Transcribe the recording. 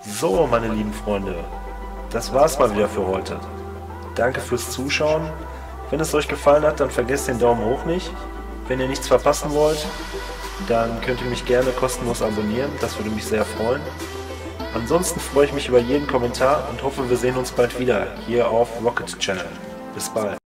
So, meine lieben Freunde, das war's mal wieder für heute. Danke fürs Zuschauen. Wenn es euch gefallen hat, dann vergesst den Daumen hoch nicht. Wenn ihr nichts verpassen wollt, dann könnt ihr mich gerne kostenlos abonnieren, das würde mich sehr freuen. Ansonsten freue ich mich über jeden Kommentar und hoffe, wir sehen uns bald wieder hier auf Rocket Channel. Bis bald.